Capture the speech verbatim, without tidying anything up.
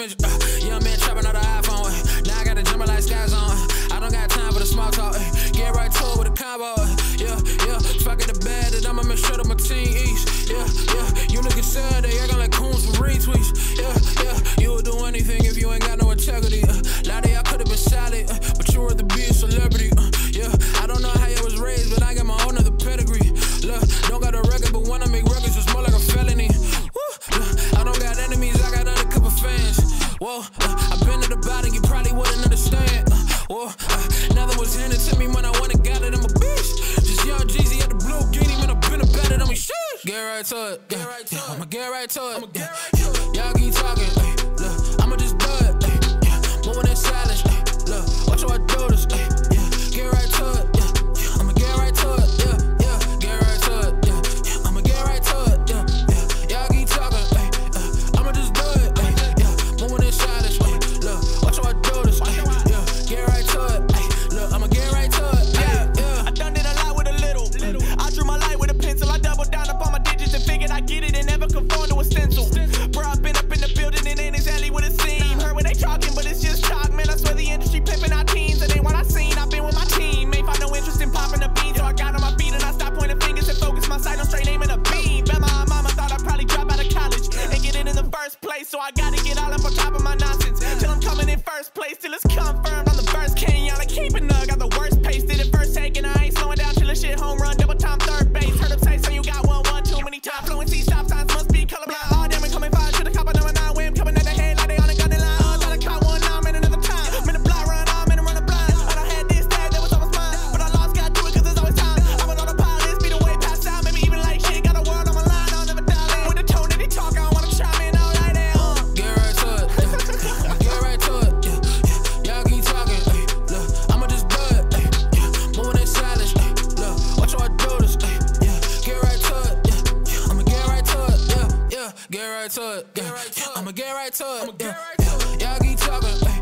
scrimmage. Uh, young man trapping on the iPhone. Uh, now I gotta jump like skies on. Uh, I don't got time for the small talk. Uh, get right to it with a combo. Uh, yeah, yeah. If I get the bad, then I'ma make sure that my team eats. Yeah, yeah. You niggas said they acting like coons for retweets. Yeah, yeah. You would do anything if you ain't got no integrity. Uh, Lottie, I could've been solid, uh, but you were the be a celebrity. Uh, yeah, I don't know how you was raised, but I got my own other pedigree. Look, don't got a record, but when I make records, it's more like a felony. Woo, uh, I don't got enemies, I got undercover fans. Whoa, uh, I've been to the bottom, you probably wouldn't understand. Uh, whoa, uh, nothing was handed to me when I went and got it, I'm a bitch. Just young Jeezy at the blue guinea, man, I've been about it on me shit. Get right to it, yeah, right to yeah, it. I'ma get right to it. I'ma get right to it. Y'all keep talking, ay, look, I'ma just do it, ay, yeah, moving in silence, ay, look, watch how I do this, ay, yeah, get right to it, yeah, yeah, I'ma get right to it, yeah, yeah, get right to it, yeah, yeah, I'ma get right to it, yeah, yeah, y'all keep talking, ay, uh, I'ma just do it, ay, yeah, moving in silence, ay, look, watch how I do this, ay, yeah, get right to it, ay, look, I'ma get right to it, yeah, yeah. I done did a lot with a little, little. I drew my light with a pencil, I doubled down upon my digits and figured I get it and never conform to a stencil. Bro, I've been up in the building and ain't exactly what it seemed. Heard when they talking, but it's just talk, man. I swear the industry pimping our teams. It ain't what I seen. I've been with my team. Ain't find no interest in popping the bean, so I got on my feet and I stopped pointing fingers and focus my sight on straight aiming a beam. Bet my mama thought I'd probably drop out of college and get it in the first place, so I gotta get all up on top of my nonsense till I'm coming in first place, till it's confirmed on the first king. Y'all like keeping up, got the worst pace. Did it first take and I ain't slowing down till the shit home run, double time third base. Heard them say, so you got one one too many times. Fluency stop signs must be colorblind. All damn, we coming five to the cop of number nine. When coming at the head like they on the gun line. Oh, thought I caught one now, I'm in another time. I'm in the block run, I'm in the running blind. I done had this tag, that was always mine. But I lost, gotta do it cause there's always time. I'm on autopilot, speed away past out. Maybe even like shit, got a word on my line, I'll never dial in. With the tone that they talk, I don't wanna chime in all like that. Uh. Get right to it, yeah. I'ma get right to it, yeah, yeah. Y'all keep talking, ay, look, I'ma just do it, ay, yeah, moving in silence, ay, look, watch how I do this, ay, yeah, get right to it, yeah, yeah, I'ma get right to it, yeah, yeah, get right to it, yeah, yeah, I'ma get right to it, yeah, yeah. Y'all keep talking, ay,